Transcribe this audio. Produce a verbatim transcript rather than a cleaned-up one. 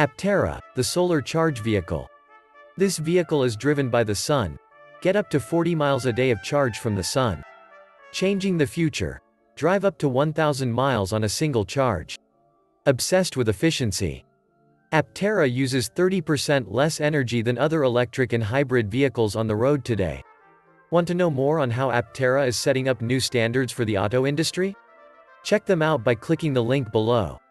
Aptera, the solar charge vehicle. This vehicle is driven by the sun. Get up to forty miles a day of charge from the sun. Changing the future. Drive up to one thousand miles on a single charge. Obsessed with efficiency. Aptera uses thirty percent less energy than other electric and hybrid vehicles on the road today. Want to know more on how Aptera is setting up new standards for the auto industry? Check them out by clicking the link below.